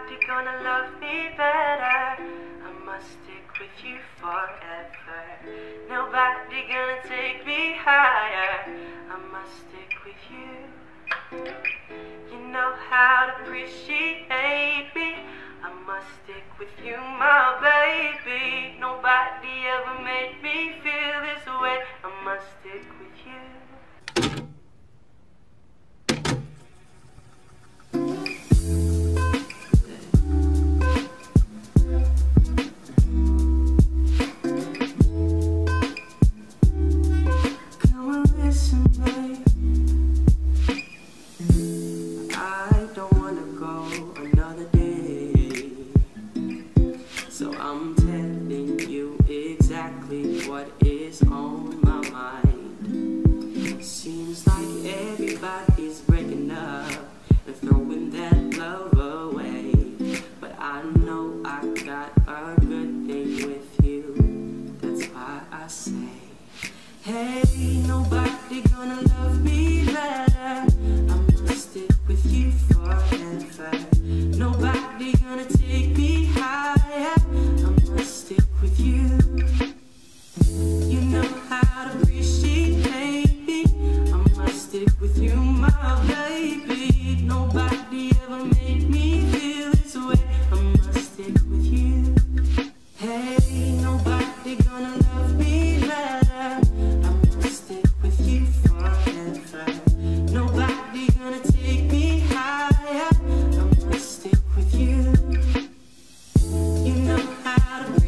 Nobody gonna love me better. I must stick with you forever. Nobody gonna take me higher. I must stick with you. You know how to appreciate me. I must stick with you, my baby. Nobody ever made me feel this way. I must stick with you. So I'm telling you exactly what is on my mind. Seems like everybody's breaking up and throwing that love away. But I know I got a good thing with you. That's why I say, hey, nobody gonna love me better. I'm gonna stick with you forever. Nobody gonna take me higher. Stick with you. You know how to appreciate me. I must stick with you, my baby. Nobody ever made me feel this way. I must stick with you. Hey, nobody gonna love me better. I must stick with you forever. Nobody gonna take me higher. I must stick with you. You know how to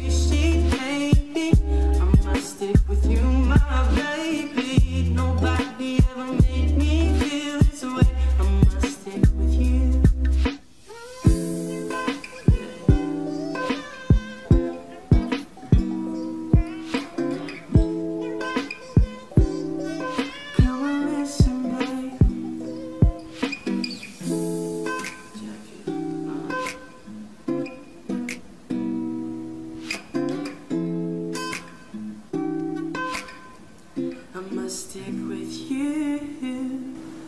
stick with you, my baby. Nobody ever made me feel this way. I must stick with you. Come on, listen, babe. I must stick with you.